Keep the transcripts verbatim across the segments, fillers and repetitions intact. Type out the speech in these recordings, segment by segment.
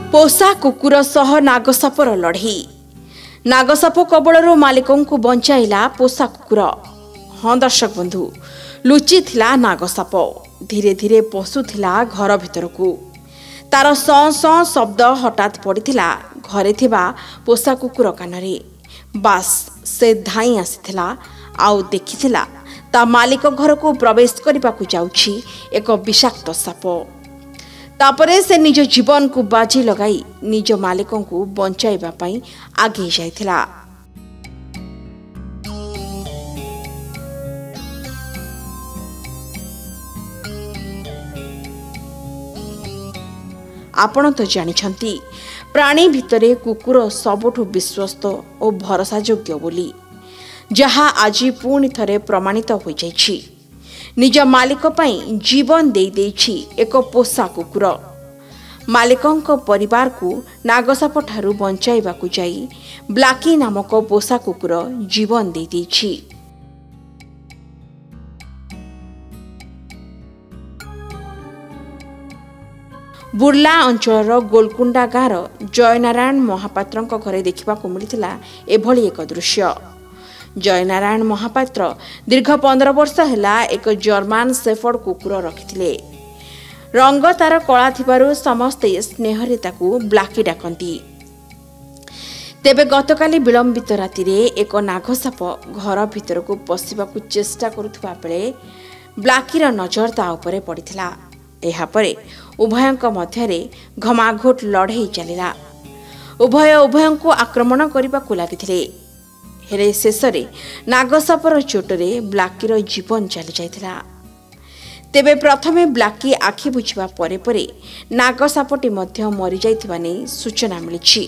पोषा कुकुर सह नागसापर लड़ई नागसाप कबलर मालिकों को बंचाइला पोषा कुकुर। हाँ दर्शक बंधु, लुचि थिला नागसाप धीरे धीरे पशुला घर भीतर को तार सौ सौ शब्द हठात पड़िथिला घरे थिबा पोषा कुकुर कानरे। बास से धाई आसीथिला आउ देखिथिला ता मालिक घर को प्रवेश करने को जाउछि एक विषाक्त साप। तापरे से निज जीवन को बाजी लगाई निज मालिकों को बंचाइबा पई आगे जाइथिला। आपण तो जानिछंती प्राणी भितरे कुकुर सबुठु विश्वस्त और भरोसा योग्य बोली, जहा आज पुणी थरे प्रमाणित हो जाइछि। निज मालिक पई जीवन दे देछि एक पोषा कुकुर। मालिकंक परिवार को नागसाप ठारू बंचाइबा को जाई ब्लाकी नामक पोषा कुकुर जीवन दे देछि। बुर्ला अंचलर गोलकुंडा गाँवर जयनारायण महापात्र घरे देखा मिलता एभली एक दृश्य। जयनारायण महापात्र दीर्घ पंद्रह वर्ष हैला एक जर्मान शेफर्ड कुकुर रखिथिले। रंग तार कला थिबारु समस्ते स्नेहरे ताकू ब्लाकी डाकंती। तेबे गतकाली विलंबित राति रे एक नागसाप घर भीतर को पशिबाकू चेष्टा करुथबा बेले ब्लाकीर नजर ता उपरे पड़िथिला। एहा परे उभयंक मध्यरे घमाघोट लड़ई चलिला। उभय उभयंकू आक्रमण करबाकू लागिथिले। हेरे शेषरे नागसापर चोटरे ब्लाकीर जीवन चली जाइथिला। तेबे प्रथमे ब्लाकी आखि बुझिबा परे परे नागसापटी मध्य मरि जाइथिबा नै सूचना मिलिछि।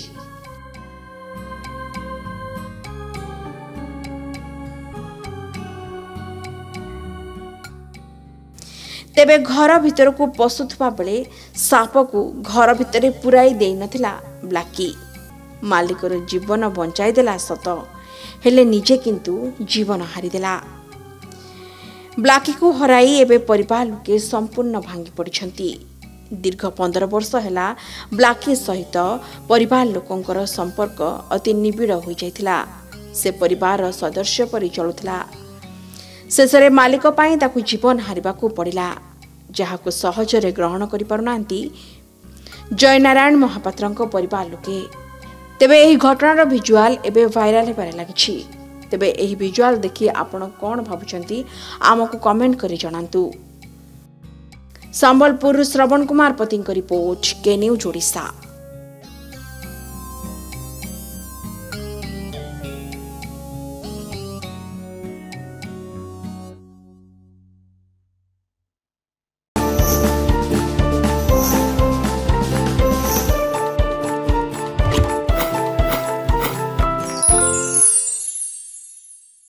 तेबे घर भीतर को पशुथबा बेले साप को घर भितर पुराई देई नथिला ब्लाकी। मालिकर जीवन बंचाई देला सत, हेले निजे किंतु जीवन हारिदेला। ब्लाकी को हराई एबे परिवार लोके संपूर्ण भांगी पड़िछंती। दीर्घ पंद्रह वर्ष हैला ब्लाकी सहित परिवार लोकंकर संपर्क अति निबिड़ हो जाइथिला। से परिवार सदस्य परि चलुथिला। शेषरे मालिक पाई ताकू जीवन हारिबाकू पड़िला, जहाकू सहजरे ग्रहण करि पारुनांती जयनारायण महापात्रंक परिवार लोके। तेबे एही घटनार भिजुआल एबे वायरल हेबारे लागिछि। तेबे एही भिजुआल देखि आपण कोन भाबुचंती आमको कमेंट करि जणांतु। संबलपुर श्रवण कुमार पतिंक रिपोर्ट, के न्यूज ओडिशा।